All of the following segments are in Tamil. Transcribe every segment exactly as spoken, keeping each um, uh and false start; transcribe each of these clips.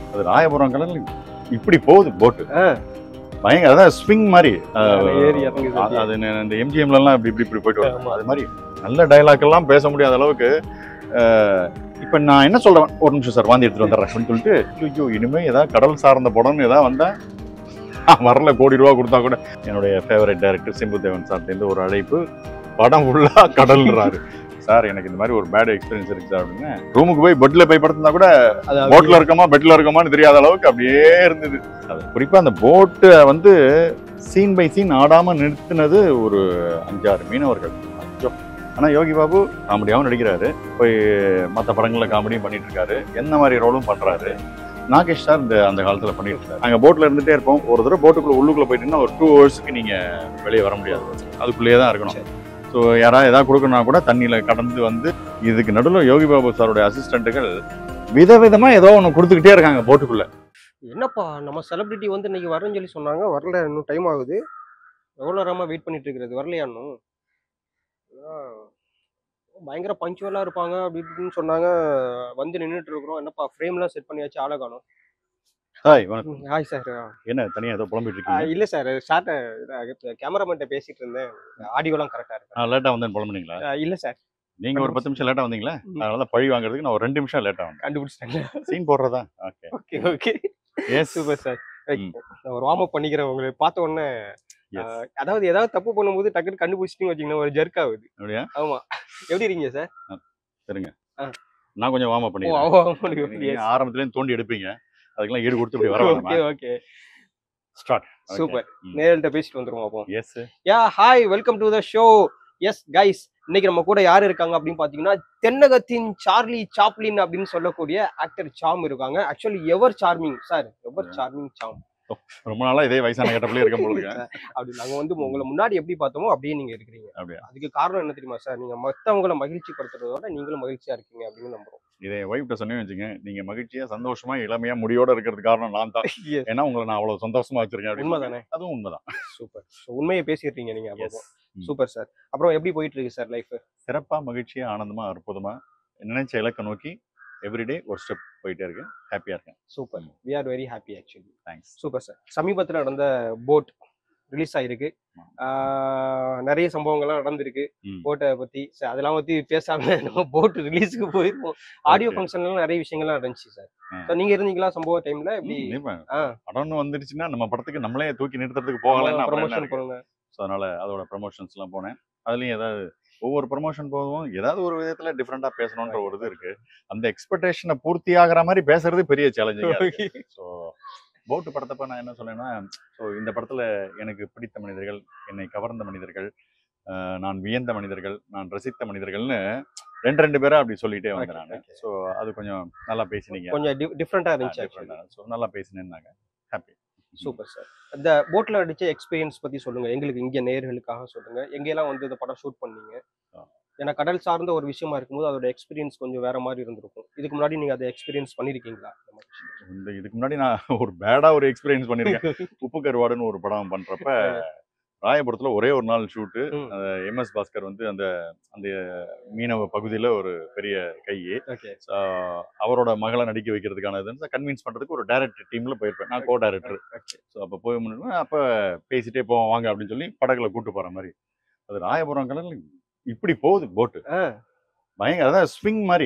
அது ராயபுரம் கடல் இப்படி போகுது போட்டு பயங்கர அதான் ஸ்விங் மாதிரி. அது இந்த எம்ஜிஎம்லாம் இப்படி இப்படி இப்படி போயிட்டு வரும். அது மாதிரி நல்ல டைலாக் எல்லாம் பேச முடியாத அளவுக்கு. இப்போ நான் என்ன சொல்றேன், ஒரு நிமிஷம் சார் வாந்தி எடுத்துட்டு வந்துடுறேன் அப்படின்னு சொல்லிட்டு, ஐயோ இனிமே ஏதாவது கடல் சார்ந்த படம்னு ஏதாவது வந்தேன் வரல கோடி ரூபா கொடுத்தா கூட. என்னுடைய ஃபேவரட் டைரக்டர் சிம்புதேவன் சார்லேருந்து ஒரு அழைப்பு, படம் ஃபுல்லா கடல்ன்றாரு. சார் எனக்கு இந்த மாதிரி ஒரு பேட் எக்ஸ்பீரியன்ஸ் இருக்கு சார் அப்படின்னு. ரூமுக்கு போய் பெட்ல போய் படுத்தினா கூட போட்ல இருக்கமா பெட்ல இருக்கமான்னு தெரியாத அளவுக்கு அப்படியே இருந்தது. அது குறிப்பா அந்த போட்டை வந்து சீன் பை சீன் ஆடாம நிறுத்தினது ஒரு அஞ்சாறு மீனவர்கள். ஆனா யோகி பாபு காமெடியாவும் நடிக்கிறாரு, போய் மற்ற படங்கள்ல காமெடியும் பண்ணிட்டு இருக்காரு, என்ன மாதிரி ரோலும் பண்றாரு. நாகேஷ் சார் இந்த அந்த காலத்துல பண்ணிட்டு இருக்காரு. நாங்க போட்ல இருந்துட்டே இருப்போம். ஒரு தடவை போட்டுக்குள்ள உள்ளுக்குள்ள போயிட்டீங்கன்னா ஒரு டூ ஹவர்ஸ்க்கு நீங்க வெளியே வர முடியாது, அதுக்குள்ளேயே தான் இருக்கணும். ஸோ யாராவது எதாவது கொடுக்கணும்னா கூட தண்ணியில் கடந்து வந்து, இதுக்கு நடுவில் யோகி பாபு சாருடைய அசிஸ்டண்ட்டுகள் விதவிதமாக ஏதோ ஒன்று கொடுத்துக்கிட்டே இருக்காங்க போட்டுக்குள்ள. என்னப்பா நம்ம செலிபிரிட்டி வந்து இன்னைக்கு வரேன்னு சொல்லி சொன்னாங்க, வரல, இன்னும் டைம் ஆகுது, எவ்வளோ நேரமாக வெயிட் பண்ணிட்டு இருக்கிறது, வரலையா இன்னும்? பயங்கர பஞ்சுவலாக இருப்பாங்க அப்படி இப்படின்னு சொன்னாங்க, வந்து நின்றுட்டு இருக்கிறோம். என்னப்பா ஃப்ரேம்லாம் செட் பண்ணியாச்சு, ஆளை காணும். ஹாய் வணக்கம். Hi sir. என்ன தனியாக ஏதோ புலம்பிட்டு இருக்கீங்க? இல்லை சார், ஷார்ட்டை கேமராமேன்ட்ட பேசிட்டு இருந்தேன், ஆடியோலாம் கரெக்டாக இருக்கு. நான் லேட்டாக வந்தேன்னு புலம்புனீங்களா? இல்லை சார், நீங்கள் ஒரு பத்து நிமிஷம் லேட்டாக வந்தீங்களா? அதனால பழி வாங்குறதுக்கு நான் ஒரு ரெண்டு நிமிஷம் லேட்டாக வந்தேன். கண்டுபிடிச்சிட்டாங்க, சீன் போடுறதா? Okay okay okay yes super sir. நான் ஒரு வார்ம் அப் பண்ணிக்கிறேன். உங்களை பார்த்த உடனே, அதாவது ஏதாவது தப்பு பண்ணும்போது டக்குன்னு கண்டுபிடிச்சிட்டீங்க வச்சுக்கோங்க, ஒரு ஜெர்க் ஆகுது. அப்படியா? ஆமாம். எப்படி இருக்கீங்க சார்? சரிங்க, நான் கொஞ்சம் வார்ம் அப் பண்ணிக்கிறேன். ஆரம்பத்துலேருந்து தோண்டி எடுப்பீங்க, அதுக்கெல்லாம் ஈடு கொடுத்து இப்படி வர. Okay okay start. சூப்பர். நேரல்ட்ட பேசிட்டு வந்துருவோம் அப்போ. Yes yeah hi, welcome to the show. Yes guys, இன்னைக்கு நம்ம கூட யார் இருக்காங்க அப்படின்னு பாத்தீங்கன்னா, தென்னகத்தின் சார்லி சாப்ளின் அப்படின்னு சொல்லக்கூடிய ஆக்டர் சாம் இருக்காங்க. Actually ever charming sir, ever charming Sam. ரொம்ப நாளா இதே வயசான கேட்டப்லயே இருக்க போலுங்க. அப்படி நாங்க வந்து உங்களை முன்னாடி எப்படி பார்த்தோமோ அப்படியே நீங்க இருக்கிறீங்க. அதுக்கு காரணம் என்ன தெரியுமா சார்? நீங்க மத்தவங்களை மகிழ்ச்சி படுத்துறதோட நீங்களும் மகிழ்ச்சியா இருக்கீங்க அப்படின்னு நம்புறோம். இதை வைஃப்ட்ட சொன்னேன்னு வச்சுங்க, நீங்க மகிழ்ச்சியா சந்தோஷமா இளமையா முடியோட இருக்கிறது காரணம் நான் தான். ஏன்னா உங்களை நான் அவ்வளவு சந்தோஷமா வச்சிருக்கேன். உண்மைதானே? அதுவும் உண்மைதான். சூப்பர், உண்மையை பேசிடுறீங்க நீங்க. அப்போ சூப்பர் சார். அப்புறம் எப்படி போயிட்டு இருக்கு சார் லைஃப்? சிறப்பா, மகிழ்ச்சியா, ஆனந்தமா, அற்புதமா, நினைச்ச இலக்க நோக்கி எவ்ரிடே ஒரு ஸ்டெப் போயிட்டே இருக்கேன். ஹாப்பியா இருக்கேன். Super, we are very happy actually. Thanks. Super sir. சமீபத்தில் நடந்த போட் ரிலீஸ் ஆயிருக்கு, நிறைய சம்பவங்கள்லாம் நடந்திருக்கு போட்டை பத்தி. சார் அதெல்லாம் பத்தி பேசாம நம்ம போட் ரிலீஸுக்கு போயிருப்போம். ஆடியோ ஃபங்க்ஷன்லாம் நிறைய விஷயங்கள்லாம் நடந்துச்சு சார். ஸோ நீங்க இருந்தீங்களா சம்பவ டைம்ல? எப்படி படம்னு வந்துருச்சுன்னா நம்ம படத்துக்கு நம்மளே தூக்கி நிறுத்துறதுக்கு போகலாம், ப்ரமோஷன் போடுங்க. ஸோ அதனால அதோட ப்ரமோஷன்ஸ் எல்லாம் போனேன். அதுலயும் ஏதாவது ஒவ்வொரு ப்ரமோஷன் போதும் ஏதாவது ஒரு விதத்துல டிஃப்ரெண்டா பேசணுன்ற ஒரு இது இருக்கு. அந்த எக்ஸ்பெக்டேஷனை பூர்த்தி ஆகிற மாதிரி பேசுறது பெரிய சேலஞ்சிங். ஸோ போட்டு படத்தப்ப நான் என்ன சொன்னேன்னா, ஸோ இந்த படத்துல எனக்கு பிடித்த மனிதர்கள், என்னை கவர்ந்த மனிதர்கள், நான் வியந்த மனிதர்கள், நான் ரசித்த மனிதர்கள்னு ரெண்டு ரெண்டு பேரா அப்படி சொல்லிட்டே வந்தேன் நான். ஸோ அது கொஞ்சம் நல்லா பேசினீங்க, கொஞ்சம் டிஃப்ரெண்டா இருந்துச்சு. ஸோ நல்லா பேசினேன்னாங்க. ஹாப்பி. Super sir. இந்த போட்ல அடிச்ச எக்ஸ்பீரியன்ஸ் பத்தி சொல்லுங்க எங்களுக்கு, இங்க நேயர்களுக்காக சொல்லுங்க. எங்கெல்லாம் வந்து இந்த படம் ஷூட் பண்ணீங்க? ஏன்னா கடல் சார்ந்த ஒரு விஷயமா இருக்கும்போது அதோட எக்ஸ்பீரியன்ஸ் கொஞ்சம் வேற மாதிரி இருந்திருக்கும். இதுக்கு முன்னாடி நீங்க அதை எக்ஸ்பீரியன்ஸ் பண்ணிருக்கீங்களா? இந்த இதுக்கு முன்னாடி நான் ஒரு பேடா ஒரு எக்ஸ்பீரியன்ஸ் பண்ணிருக்கேன். உப்பு கருவாடுன்னு ஒரு படம் பண்றப்ப ராயபுரத்துல ஒரே ஒரு நாள் ஷூட்டு. எம் எஸ் பாஸ்கர் வந்து அந்த அந்த மீனவ பகுதியில ஒரு பெரிய கை, அவரோட மகளை நடிக்க வைக்கிறதுக்கான கன்வின்ஸ் பண்றதுக்கு ஒரு டைரக்டர் டீம்ல போயிருப்பேன். நான் கோ டைரக்டர். ஸோ அப்போ போய் முன்னாடி அப்ப பேசிட்டே போவோம் வாங்க அப்படின்னு சொல்லி படகுல கூட்டு போற மாதிரி. அது ராயபுரம் கடல் இப்படி போகுது போட்டு பயங்கர அதான் ஸ்விங் மாதிரி.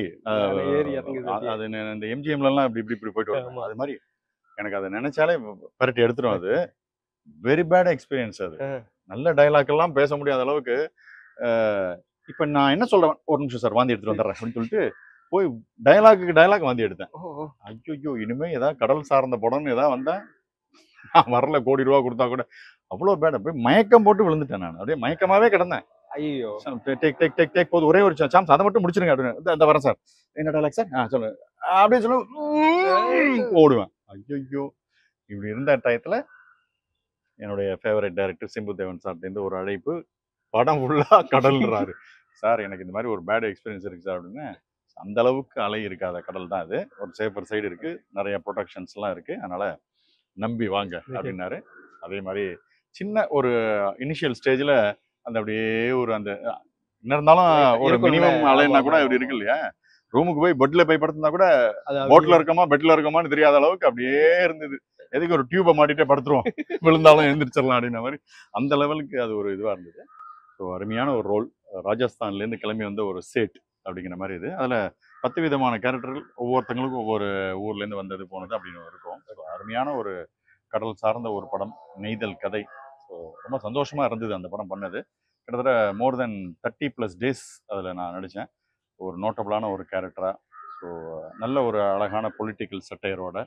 அது இந்த எம்ஜிஎம்லாம் இப்படி இப்படி இப்படி போயிட்டு வரும். அது மாதிரி எனக்கு அதை நினைச்சாலே பரட்டி எடுத்துரும். அது வெரி பேட் எக்ஸ்பீரியன்ஸ். அது நல்ல டைலாக் எல்லாம் பேச முடியாத அளவுக்கு. இப்ப நான் என்ன சொல்றேன், ஒரு நிமிஷம் சார் வாந்தி எடுத்துட்டு வந்துடுறேன் அப்படின்னு சொல்லிட்டு போய் டைலாக்கு டைலாக் வாந்தி எடுத்தேன். ஐயோ இனிமே ஏதாவது கடல் சார்ந்த படம்னு ஏதாவது வந்தா வரல கோடி ரூபா கொடுத்தா கூட. அவ்வளோ பேட போய் மயக்கம் போட்டு விழுந்துட்டேன் நான். அப்படியே மயக்கமாவே கிடந்தேன். ஐயோ டேக் டேக் டேக் டேக் போது ஒரே ஒரு சான்ஸ், அதை மட்டும் முடிச்சிருங்க அப்படின்னு. இந்த வரேன் சார், என்ன டைலாக் சார்? ஆ சொல்லுங்க அப்படின்னு சொல்ல ஓடுவேன். ஐயோ இப்படி இருந்த டயத்துல என்னுடைய ஃபேவரட் டைரக்டர் சிம்புதேவன் சார்லேருந்து ஒரு அழைப்பு, படம் ஃபுல்லா கடல்ன்றாரு. சார் எனக்கு இந்த மாதிரி ஒரு பேட் எக்ஸ்பீரியன்ஸ் இருக்கு சார் அப்படின்னு. அந்த அளவுக்கு அலை இருக்காத கடல் தான் அது. ஒரு சேஃபர் சைடு இருக்கு, நிறைய ப்ரொடெக்ஷன்ஸ்லாம் இருக்கு, அதனால நம்பி வாங்க அப்படின்னாரு. அதே மாதிரி சின்ன ஒரு இனிஷியல் ஸ்டேஜில் அந்த அப்படியே ஒரு அந்த என்ன இருந்தாலும் ஒரு மினிமம் அலைன்னா கூட இப்படி இருக்கு இல்லையா, ரூமுக்கு போய் பெட்ல போய் படுத்திருந்தா கூட போட்ல இருக்கோமா பெட்ல இருக்கோமான்னு தெரியாத அளவுக்கு அப்படியே இருந்தது. எதுக்கு ஒரு டியூபை மாட்டிட்டே படுத்துருவோம், விழுந்தாலும் எழுந்திரிச்சிடலாம் அப்படின்ற மாதிரி அந்த லெவலுக்கு அது ஒரு இதுவா இருந்தது. ஸோ அருமையான ஒரு ரோல். ராஜஸ்தான்ல இருந்து கிளம்பி வந்த ஒரு சேட் அப்படிங்கிற மாதிரி இது. அதுல பத்து விதமான கேரக்டர்கள் ஒவ்வொருத்தங்களுக்கும் ஒவ்வொரு ஊர்ல இருந்து வந்தது போனது அப்படின்னு இருக்கும். ஸோ அருமையான ஒரு கடல் சார்ந்த ஒரு படம், நெய்தல் கதை. ஸோ ரொம்ப சந்தோஷமா இருந்தது அந்த படம் பண்ணது. கிட்டத்தட்ட more than thirty plus days அதில் நான் நடித்தேன். ஒரு நோட்டபுளான ஒரு கேரக்டரா. ஸோ நல்ல ஒரு அழகான பொலிட்டிக்கல் சட்டையரோட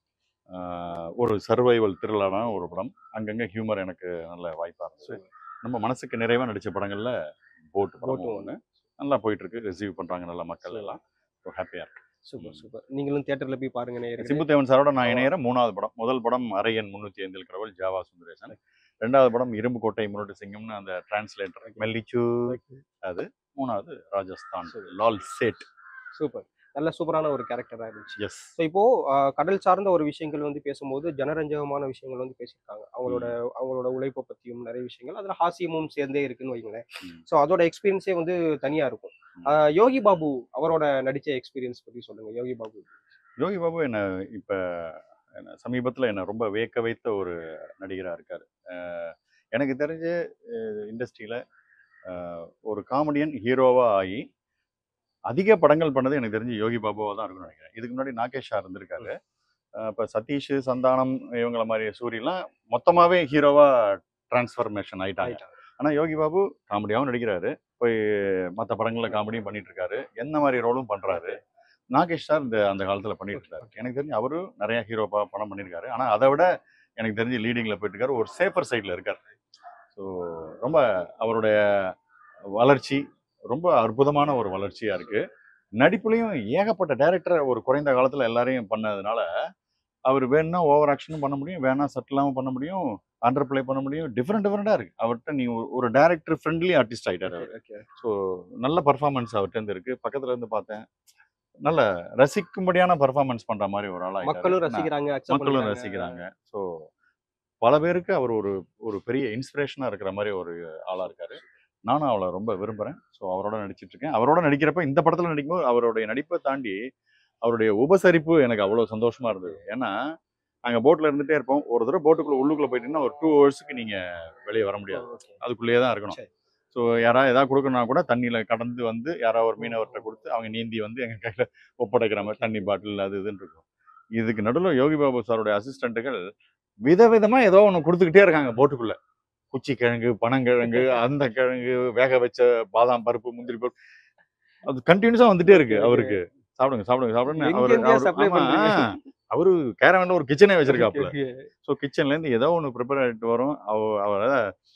ஒரு சர்வைவல் த்ரில்லான ஒரு படம். அங்கங்கே ஹியூமர் எனக்கு நல்ல வாய்ப்பாக இருந்துச்சு. நம்ம மனசுக்கு நிறைவாக நடித்த படங்களில் போட் படம் ஒன்று நல்லா போயிட்டு இருக்கு. ரிசீவ் பண்ணுறாங்க நல்ல மக்கள் எல்லாம். ஸோ ஹாப்பியாக இருக்கு. Super super. நீங்களும் தியேட்டர்ல போய் பாருங்க. சிம்புதேவன் சாரோட நான் இணையற மூணாவது படம். முதல் படம் அரையன் முன்னூத்தி ஐந்தில் கடவுள் ஜாவா சுந்தரேசன். ரெண்டாவது படம் இரும்பு கோட்டை முரட்டு சிங்கம்னு அந்த டிரான்ஸ்லேட்டர் மெல்லிச்சு அது. மூணாவது ராஜஸ்தான் லால் சேட். சூப்பர். நல்ல சூப்பரான ஒரு கேரக்டரா இருந்துச்சு. எஸ். ஸோ இப்போ கடல் சார்ந்த ஒரு விஷயங்கள் வந்து பேசும்போது ஜனரஞ்சகமான விஷயங்கள் வந்து பேசியிருக்காங்க. அவங்களோட அவங்களோட உழைப்பை பற்றியும் நிறைய விஷயங்கள், அதில் ஹாஸ்யமும் சேர்ந்தே இருக்குன்னு வைங்களேன். ஸோ அதோட எக்ஸ்பீரியன்ஸே வந்து தனியா இருக்கும். யோகி பாபு அவரோட நடிச்ச எக்ஸ்பீரியன்ஸ் பத்தி சொல்லுங்க. யோகி பாபு யோகி பாபு என்ன இப்ப சமீபத்தில் என்ன ரொம்ப வியக்க வைத்த ஒரு நடிகராக இருக்காரு. எனக்கு தெரிஞ்ச இண்டஸ்ட்ரியில ஒரு காமெடியன் ஹீரோவா ஆகி அதிக படங்கள் பண்ணது எனக்கு தெரிஞ்சு யோகி பாபுவா தான் இருக்குன்னு நினைக்கிறேன். இதுக்கு முன்னாடி நாகேஷா இருந்திருக்காரு. இப்போ சதீஷ், சந்தானம் இவங்களை மாதிரி சூரியெல்லாம் மொத்தமாகவே ஹீரோவா டிரான்ஸ்ஃபர்மேஷன் ஆயிட்டாங்க. ஆனால் யோகி பாபு காமெடியாகவும் நடிக்கிறாரு, போய் மற்ற படங்களில் காமெடியும் பண்ணிட்டு இருக்காரு, எந்த மாதிரி ரோலும் பண்றாரு. நாகேஷ் சார் இந்த அந்த காலத்தில் பண்ணிட்டு இருக்காரு. எனக்கு தெரிஞ்சு அவரும் நிறைய ஹீரோப்பா படம் பண்ணியிருக்காரு. ஆனால் அதை விட எனக்கு தெரிஞ்சு லீடிங்கில் போயிட்டு இருக்காரு, ஒரு சேஃபர் சைடில் இருக்கார். ஸோ ரொம்ப அவருடைய வளர்ச்சி ரொம்ப அற்புதமான ஒரு வளர்ச்சியா இருக்கு. நடிப்புலையும் ஏகப்பட்ட டைரக்டர் ஒரு குறைந்த காலத்துல எல்லாரையும் பண்ணதுனால அவர் வேணும்னா ஓவர் ஆக்ஷனும் பண்ண முடியும், வேணா சட்டிலாவும் பண்ண முடியும், அண்டர் பிளே பண்ண முடியும். டிஃப்ரெண்ட் டிஃப்ரெண்டா இருக்கு அவர்கிட்ட. நீ ஒரு டைரக்டர் ஃப்ரெண்ட்லி ஆர்டிஸ்ட் ஆயிட்டாரு அவர். ஸோ நல்ல பர்ஃபார்மன்ஸ் அவர்கிட்ட இருந்து இருக்கு. பக்கத்துல இருந்து பார்த்தேன், நல்ல ரசிக்கும்படியான பர்ஃபார்மன்ஸ் பண்ற மாதிரி ஒரு ஆளா மக்களும் ரசிக்கிறாங்க, மக்களும் ரசிக்கிறாங்க. ஸோ பல பேருக்கு அவர் ஒரு ஒரு பெரிய இன்ஸ்பிரேஷனா இருக்கிற மாதிரி ஒரு ஆளா இருக்காரு. நானும் அவளை ரொம்ப விரும்புகிறேன். ஸோ அவரோட நடிச்சிட்டு இருக்கேன். அவரோட நடிக்கிறப்ப இந்த படத்தில் நடிக்கும்போது அவருடைய நடிப்பை தாண்டி அவருடைய உபசரிப்பு எனக்கு அவ்வளோ சந்தோஷமா இருந்தது. ஏன்னா நாங்கள் போட்டில் இருந்துகிட்டே இருப்போம். ஒரு தடவை போட்டுக்குள்ளே உள்ளுக்குள்ளே போயிட்டீங்கன்னா ஒரு டூ ஹவர்ஸுக்கு நீங்கள் வெளியே வர முடியாது, அதுக்குள்ளேயே தான் இருக்கணும். ஸோ யாராவது எதாவது கொடுக்கணும்னா கூட தண்ணியில் கடந்து வந்து யாராவது ஒரு மீனவர்கிட்ட கொடுத்து அவங்க நீந்தி வந்து எங்கள் கையில் ஒப்படைக்கிற மாதிரி தண்ணி பாட்டில் அது இதுன்னு இருக்கும். இதுக்கு நடுவில் யோகி பாபு சாருடைய அசிஸ்டண்ட்டுகள் விதவிதமாக ஏதோ ஒன்று கொடுத்துக்கிட்டே இருக்காங்க போட்டுக்குள்ளே. குச்சி கிழங்கு, பனங்கிழங்கு, அந்த கிழங்கு, வேக வச்ச பாதாம் பருப்பு, முந்திரி பருப்பு, அது கண்டினியூஸா வந்துட்டே இருக்கு அவருக்கு. சாப்பிடுங்க சாப்பிடுங்க சாப்பிடுங்க. அவரு கேரவன்ல ஒரு கிச்சனே வச்சிருக்காப்புல. ஸோ கிச்சன்ல இருந்து ஏதோ ஒன்று ப்ரிப்பேர் ஆகிட்டு வரும். அவரை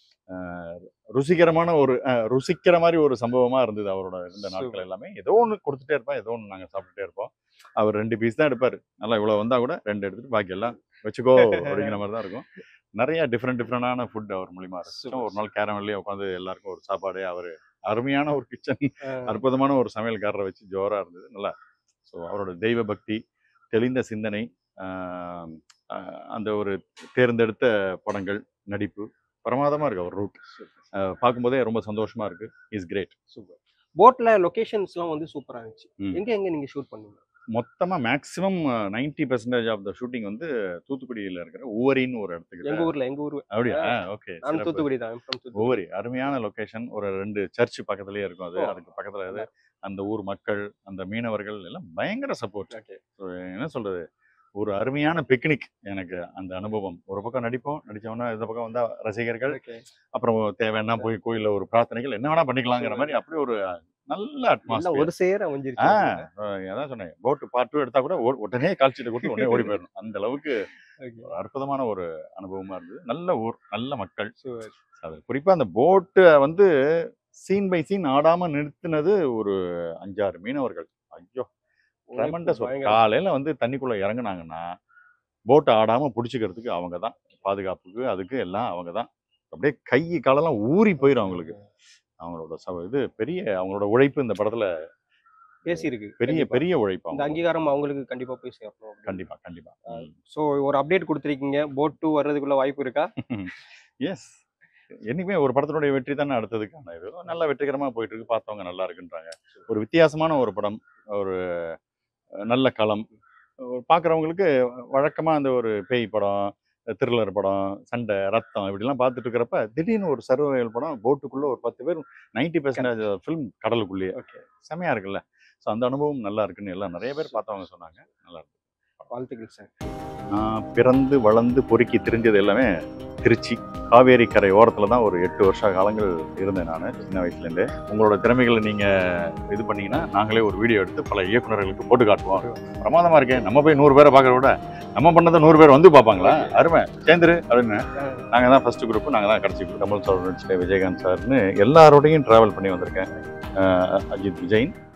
ருசிகரமான ஒரு ருசிக்கிற மாதிரி ஒரு சம்பவமா இருந்தது அவரோட இருந்த நாட்கள் எல்லாமே. ஏதோ ஒன்று கொடுத்துட்டே இருப்போம், ஏதோ ஒன்று நாங்கள் சாப்பிட்டுட்டே இருப்போம். அவர் ரெண்டு பீஸ் தான் எடுப்பாரு. நல்லா இவ்வளோ வந்தா கூட ரெண்டு எடுத்துட்டு பாக்கி எல்லாம் வச்சுக்கோ அப்படிங்கிற மாதிரி தான் இருக்கும். நிறைய டிஃப்ரெண்ட் டிஃப்ரெண்டான ஃபுட் அவர் மூலியமா இருக்கும். ஒரு நாள் கேரவன்லேயே உட்காந்து எல்லாருக்கும் ஒரு சாப்பாடு. அவர் அருமையான ஒரு கிச்சன், அற்புதமான ஒரு சமையல்காரரை வச்சு ஜோரா இருந்தது நல்லா. ஸோ அவரோட தெய்வ பக்தி, தெளிந்த சிந்தனை, அந்த ஒரு தேர்ந்தெடுத்த படங்கள், நடிப்பு பிரமாதமா இருக்கு. அவர் ரூட் பார்க்கும்போதே ரொம்ப சந்தோஷமா இருக்கு. Is great. சூப்பர். போட்ல லொகேஷன்ஸ்லாம் வந்து சூப்பரா இருந்துச்சு. எங்க எங்க நீங்க ஷூட் பண்ணீங்க? மொத்தமாக maximum ninety percentage of the shooting வந்து தூத்துக்குடியில் இருக்கிற ஊவரின்னு ஒரு இடத்துக்கு. எங்க ஊர்ல எங்க ஊர். அப்படியா? ஓகே. தூத்துக்குடி தான். ஊவரி அருமையான லொகேஷன். ஒரு ரெண்டு சர்ச் பக்கத்துலயே இருக்கும். அது அதுக்கு பக்கத்துல அது அந்த ஊர் மக்கள், அந்த மீனவர்கள் எல்லாம் பயங்கர சப்போர்ட். என்ன சொல்றது, ஒரு அருமையான பிக்னிக். எனக்கு அந்த அனுபவம். ஒரு பக்கம் நடிப்போம், நடிச்சோம்னா இந்த பக்கம் வந்தா ரசிகர்கள், அப்புறம் தேவைன்னா போய் கோயில்ல ஒரு பிரார்த்தனைகள் என்ன வேணா பண்ணிக்கலாங்கிற மாதிரி அப்படி ஒரு நல்ல அட்மாஸ்பியர். ஒரு சேர அமைஞ்சிருச்சு. அதான் சொன்னேன், போட்டு பார்ட் டூ எடுத்தா கூட உடனே கால்ஷீட் கொடுத்து உடனே ஓடி போயிடணும். அந்த அளவுக்கு அற்புதமான ஒரு அனுபவமா இருந்தது. நல்ல ஊர், நல்ல மக்கள். அது குறிப்பா அந்த போட்டை வந்து சீன் பை சீன் ஆடாம நிறுத்தினது ஒரு அஞ்சாறு மீனவர்கள். ஐயோ ட்ரெமெண்டஸ். காலையில வந்து தண்ணிக்குள்ள இறங்குனாங்கன்னா போட்டை ஆடாம பிடிச்சிக்கிறதுக்கு அவங்க தான், பாதுகாப்புக்கு அதுக்கு எல்லாம் அவங்க தான். அப்படியே கை காலெல்லாம் ஊறி போயிடும் அவங்களுக்கு. அவங்களோட சவ இது பெரிய அவங்களோட உழைப்பு இந்த படத்துல பேசியிருக்கு. பெரிய பெரிய உழைப்பு. இந்த அங்கீகாரம் அவங்களுக்கு கண்டிப்பா போய் சேரணும். கண்டிப்பா கண்டிப்பா. ஸோ ஒரு அப்டேட் கொடுத்துருக்கீங்க. போட் டூ வர்றதுக்குள்ள வாய்ப்பு இருக்கா? எஸ், என்னைக்குமே ஒரு படத்தினுடைய வெற்றி தானே அடுத்ததுக்கான இது நல்லா வெற்றிகரமாக போயிட்டு இருக்கு, பார்த்தவங்க நல்லா இருக்குன்றாங்க. ஒரு வித்தியாசமான ஒரு படம், ஒரு நல்ல களம், பார்க்குறவங்களுக்கு வழக்கமாக அந்த ஒரு பேய் படம், த்ரில்லர் படம், சண்டை, ரத்தம் இப்படிலாம் பார்த்துட்டு இருக்கிறப்ப திடீர்னு ஒரு சர்வைவல் படம், போட்டுக்குள்ளே ஒரு பத்து பேர் நைன்டி பெர்சன்டேஜ் ஃபிலிம் கடலுக்குள்ளேயே ஓகே, செமையாக இருக்குல்ல. ஸோ அந்த அனுபவம் நல்லா இருக்குன்னு எல்லாம் நிறைய பேர் பார்த்தவங்க சொன்னாங்க. நல்லா இருக்கு. வாழ்த்துக்கள் சார். நான் பிறந்து வளர்ந்து பொறுக்கி தெரிஞ்சது எல்லாமே திருச்சி காவேரி கரை ஓரத்தில் தான் ஒரு எட்டு வருஷ காலங்கள் இருந்தேன் நான் சின்ன வயசுலேருந்தே. உங்களோட திறமைகளை நீங்கள் இது பண்ணீங்கன்னா நாங்களே ஒரு வீடியோ எடுத்து பல இயக்குநர்களுக்கு போட்டு காட்டுவோம். பிரமாதமாக இருக்கேன், நம்ம போய் நூறு பேரை பார்க்குற விட நம்ம பண்ணதை நூறு பேர் வந்து பார்ப்பாங்களா, அருமை சேர்ந்துரு அப்படின்னு. நாங்கள் தான் ஃபர்ஸ்ட் குரூப், நாங்கள் தான் கடைசி குரூப். கமல் சார், விஜயகாந்த் சார்னு எல்லாரோடையும் ட்ராவல் பண்ணி வந்திருக்கேன். அஜித், விஜயன்,